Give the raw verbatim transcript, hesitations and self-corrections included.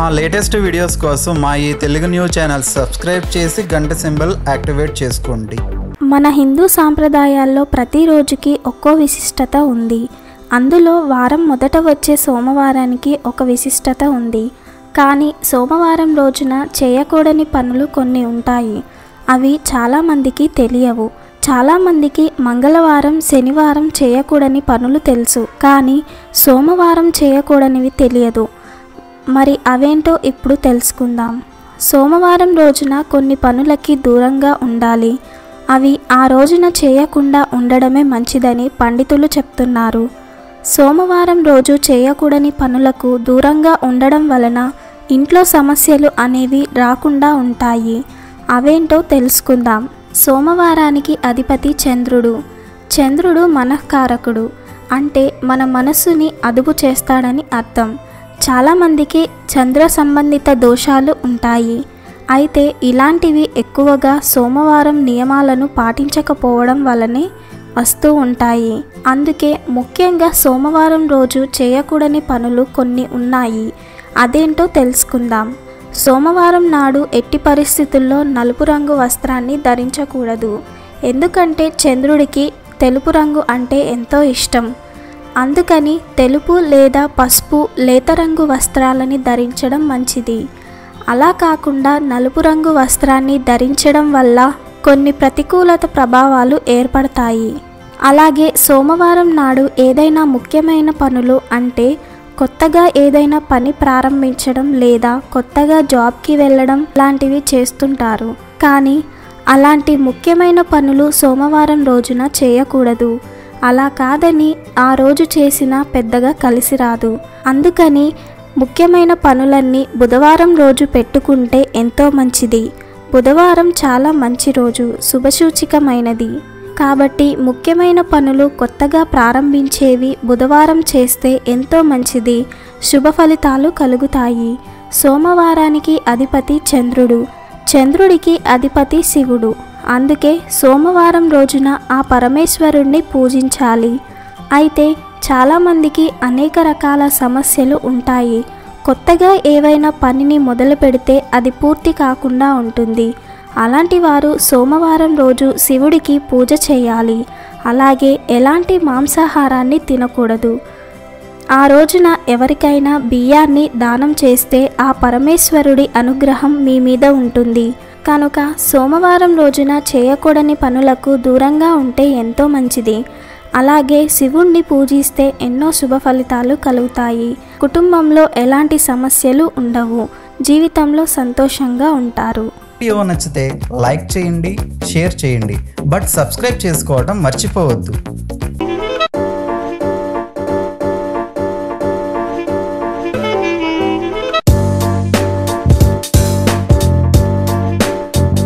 మా latest videos కోసం మా ఈ తెలుగు న్యూస్ ఛానల్ సబ్స్క్రైబ్ చేసి గంట సింబల్ యాక్టివేట్ చేసుకోండి. మన హిందూ సాంప్రదాయాల్లో ప్రతిరోజుకి ఒక్కో విశిష్టత ఉంది. అందులో వారం మొదట వచ్చే సోమవారానికి ఒక విశిష్టత ఉంది. కానీ సోమవారం రోజున చేయకూడని పనులు కొన్ని ఉంటాయి. అవి చాలామందికి తెలియవు. చాలామందికి మంగళవారం, శనివారం చేయకూడని పనులు తెలుసు, కానీ సోమవారం చేయకూడనివి తెలియదు. మరి అవేంటో ఇప్పుడు తెలుసుకుందాం. సోమవారం రోజున కొన్ని పనులకి దూరంగా ఉండాలి. అవి ఆ రోజున చేయకుండా ఉండడమే మంచిదని పండితులు చెప్తున్నారు. సోమవారం రోజు చేయకూడని పనులకు దూరంగా ఉండడం వలన ఇంట్లో సమస్యలు అనేవి రాకుండా ఉంటాయి. అవేంటో తెలుసుకుందాం. సోమవారానికి అధిపతి చంద్రుడు. చంద్రుడు మనఃకారకుడు, అంటే మన మనస్సుని అదుపు చేస్తాడని అర్థం. చాలామందికి చంద్ర సంబంధిత దోషాలు ఉంటాయి. అయితే ఇలాంటివి ఎక్కువగా సోమవారం నియమాలను పాటించకపోవడం వల్లనే వస్తూ ఉంటాయి. అందుకే ముఖ్యంగా సోమవారం రోజు చేయకూడని పనులు కొన్ని ఉన్నాయి. అదేంటో తెలుసుకుందాం. సోమవారం నాడు ఎట్టి పరిస్థితుల్లో నలుపు రంగు వస్త్రాన్ని ధరించకూడదు. ఎందుకంటే చంద్రుడికి తెలుపు రంగు అంటే ఎంతో ఇష్టం. అందుకని తెలుపు లేదా పసుపు లేత రంగు వస్త్రాలని ధరించడం మంచిది. అలా కాకుండా నలుపు రంగు వస్త్రాన్ని ధరించడం వల్ల కొన్ని ప్రతికూలత ప్రభావాలు ఏర్పడతాయి. అలాగే సోమవారం నాడు ఏదైనా ముఖ్యమైన పనులు అంటే కొత్తగా ఏదైనా పని ప్రారంభించడం లేదా కొత్తగా జాబ్కి వెళ్ళడం లాంటివి చేస్తుంటారు. కానీ అలాంటి ముఖ్యమైన పనులు సోమవారం రోజున చేయకూడదు. అలా కాదని ఆ రోజు చేసినా పెద్దగా కలిసి రాదు. అందుకని ముఖ్యమైన పనులన్నీ బుధవారం రోజు పెట్టుకుంటే ఎంతో మంచిది. బుధవారం చాలా మంచి రోజు, శుభసూచికమైనది. కాబట్టి ముఖ్యమైన పనులు కొత్తగా ప్రారంభించేవి బుధవారం చేస్తే ఎంతో మంచిది, శుభ ఫలితాలు కలుగుతాయి. సోమవారానికి అధిపతి చంద్రుడు. చంద్రుడికి అధిపతి శివుడు. అందుకే సోమవారం రోజున ఆ పరమేశ్వరుణ్ణి పూజించాలి. అయితే చాలామందికి అనేక రకాల సమస్యలు ఉంటాయి. కొత్తగా ఏవైనా పనిని మొదలు పెడితే అది పూర్తి కాకుండా ఉంటుంది. అలాంటి వారు సోమవారం రోజు శివుడికి పూజ చేయాలి. అలాగే ఎలాంటి మాంసాహారాన్ని తినకూడదు. ఆ రోజున ఎవరికైనా బియ్యాన్ని దానం చేస్తే ఆ పరమేశ్వరుడి అనుగ్రహం మీ మీద ఉంటుంది. కనుక సోమవారం రోజున చేయకూడని పనులకు దూరంగా ఉంటే ఎంతో మంచిది. అలాగే శివుణ్ణి పూజిస్తే ఎన్నో శుభ ఫలితాలు కలుగుతాయి. కుటుంబంలో ఎలాంటి సమస్యలు ఉండవు. జీవితంలో సంతోషంగా ఉంటారు. వీడియో నచ్చితే లైక్ చేయండి, షేర్ చేయండి, బట్ సబ్స్క్రైబ్ చేసుకోవడం మర్చిపోవద్దు.